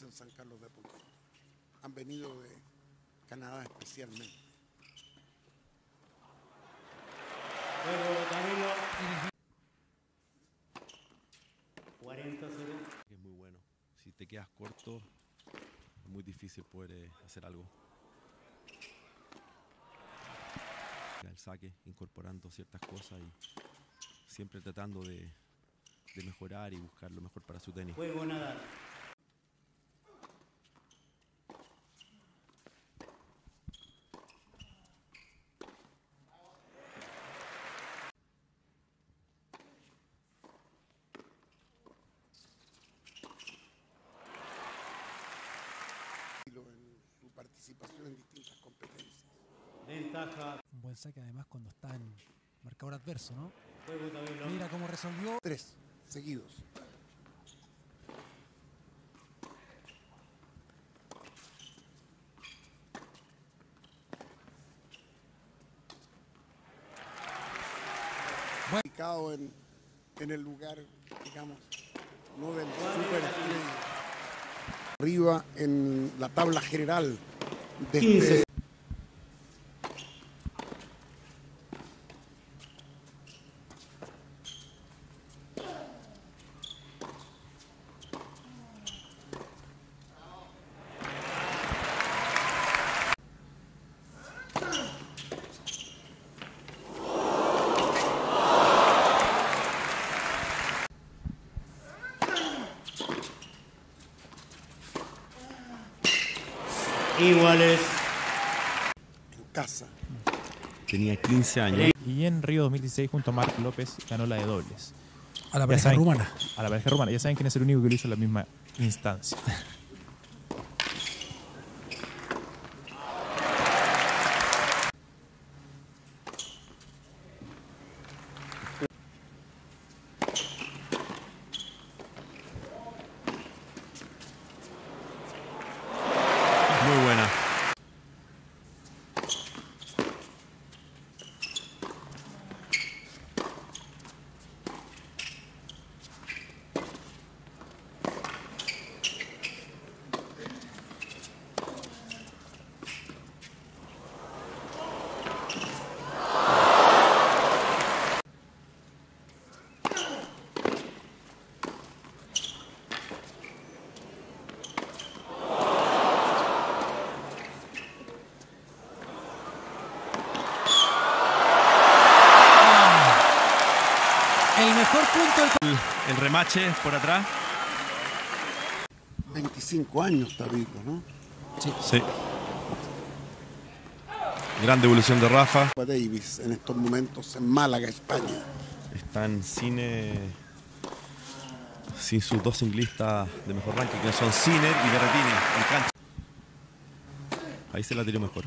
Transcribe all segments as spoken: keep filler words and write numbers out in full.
en San Carlos de Apoquindo. Han venido de Canadá especialmente. cuarenta cero. Es muy bueno. Si te quedas corto, es muy difícil poder eh, hacer algo. El saque, incorporando ciertas cosas y siempre tratando de, de mejorar y buscar lo mejor para su tenis. Juego Nadal. En su participación en distintas competencias. Ventaja. Un buen saque además cuando está en marcador adverso, ¿no? Juego Tabilo. Mira cómo resolvió. Tres seguidos. Bueno. Ubicado en, en el lugar, digamos, no del superestrella. Arriba en la tabla general de quince. este, Iguales. en casa. Tenía quince años. Y en Río dos mil dieciséis junto a Marc López ganó la de dobles. A la Ya pareja saben- rumana. A la pareja rumana. Ya saben quién es el único que lo hizo en la misma instancia. Muy buena. El mejor punto del... El, el remache por atrás. veinticinco años, Tabilo, ¿no? Sí. Gran devolución de Rafa. Rafa Davis en estos momentos en Málaga, España. Están sin, eh, sin sus dos singlistas de mejor ranking, que son Sinner y Berrettini en cancha. Ahí se la tiró mejor.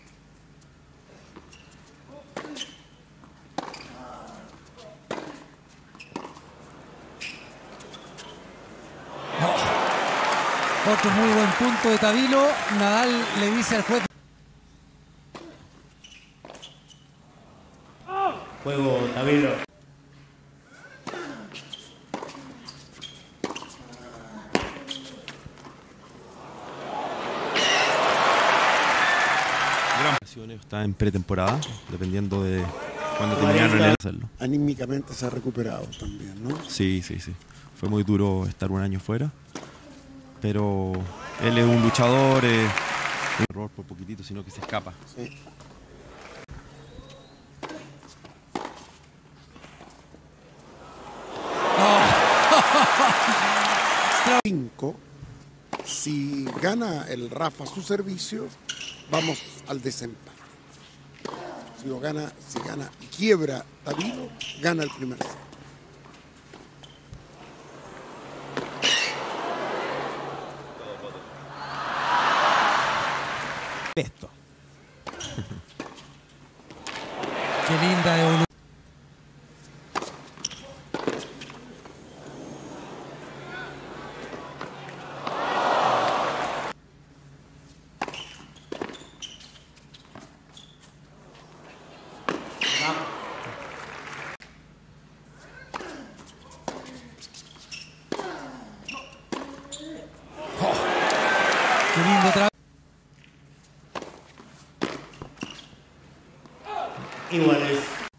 Otro muy buen punto de Tabilo. Nadal le dice al juez. Juego Tabilo. Gran ocasiones, está en pretemporada, dependiendo de cuando terminaron el hacerlo. Anímicamente se ha recuperado también, ¿no? Sí, sí, sí. Fue muy duro estar un año fuera. Pero él es un luchador, eh, un error por poquitito, sino que se escapa. Sí. Cinco. Si gana el Rafa su servicio, vamos al desempate. Si lo gana, si gana y quiebra Tabilo, gana el primer set. Esto. Qué linda evolución. iguales.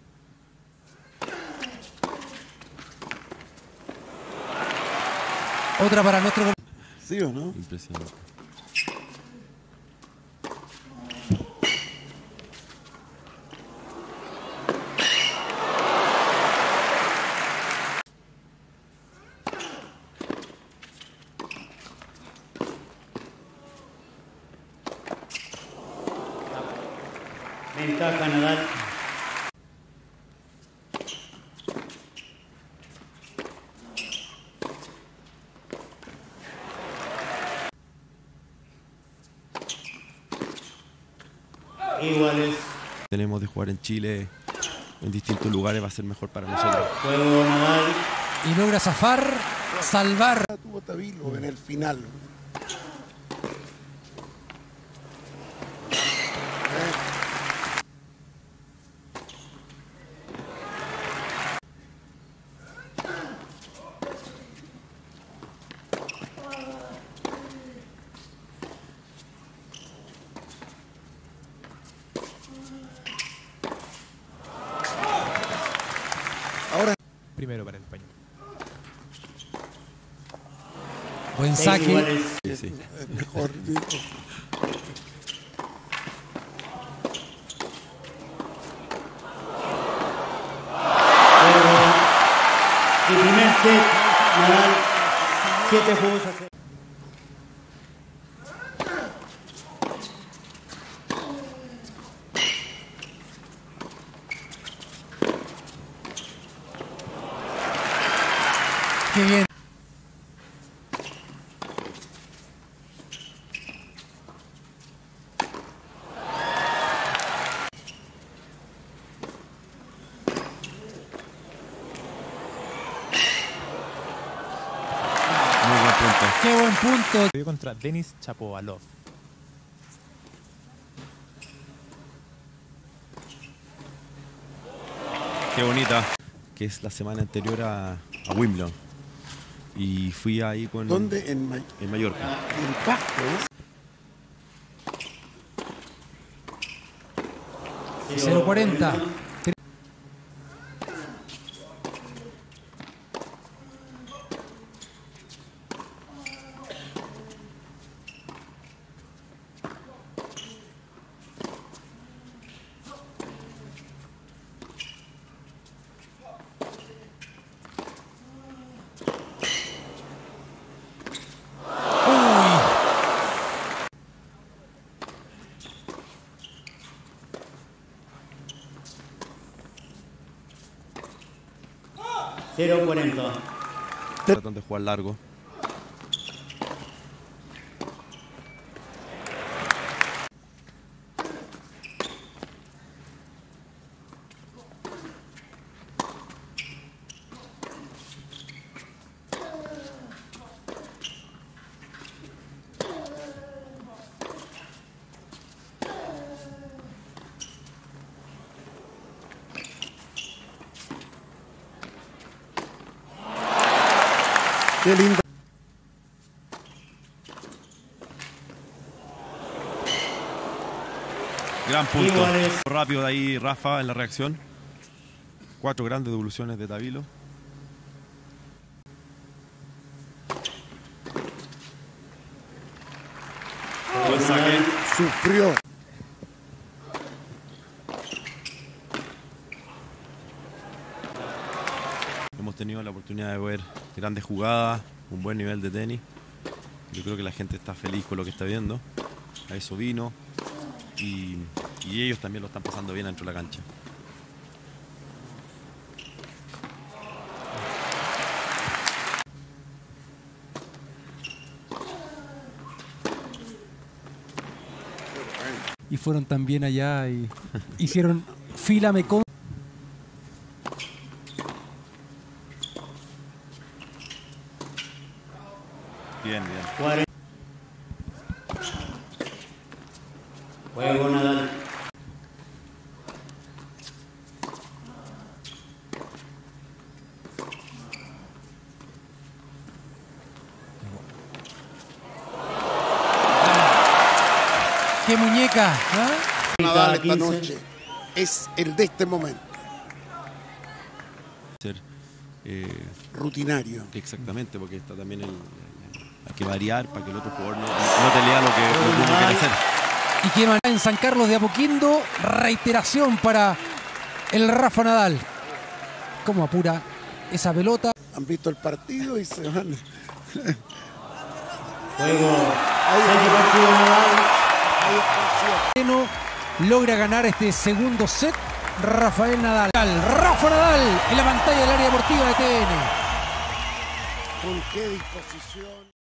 Otra para nuestro... ¿Sí o no? Impresionante. Ventaja Nadal. Iguales. Tenemos de jugar en Chile, en distintos lugares, va a ser mejor para nosotros. Juego Nadal. Y logra zafar, salvar. Tuvo Tavilo en el final. Ahora Primero para el español. Buen Seis saque. iguales. Sí, sí. es mejor. digo. Juego. Y primer set. Nadal. Siete juegos a cero. Qué bien. Muy buen punto. Qué buen punto. Perdió contra Denis Shapovalov. Qué bonita. Que es la semana anterior a, a Wimbledon. Y fui ahí con... ¿Dónde? En, Ma- En Mallorca. en Pasto. cero cuarenta. Cero cuarenta. Tratan de jugar largo. Qué lindo. Gran punto. Iguales. Rápido de ahí Rafa en la reacción. Cuatro grandes devoluciones de Tavilo. Buen saque. Sufrió. Hemos tenido la oportunidad de ver grandes jugadas, un buen nivel de tenis. Yo creo que la gente está feliz con lo que está viendo. A eso vino. Y, y ellos también lo están pasando bien dentro de la cancha. Y fueron también allá y hicieron fila me con. Bien, bien. cuarenta. Juego Nadal. ¡Qué muñeca! ¿Ah? Nadal esta quince. noche. es el de este momento. Ser, eh, Rutinario. exactamente, porque está también el, el- hay que variar para que el otro jugador no, no te lea lo que, lo que uno quiere hacer. Y que va en San Carlos de Apoquindo, reiteración para el Rafa Nadal. Cómo apura esa pelota. Han visto el partido y se van. Juego. Saque partido Nadal. Bueno, logra ganar este segundo set Rafael Nadal. Rafa Nadal en la pantalla del área deportiva de T N. ¿Con qué disposición?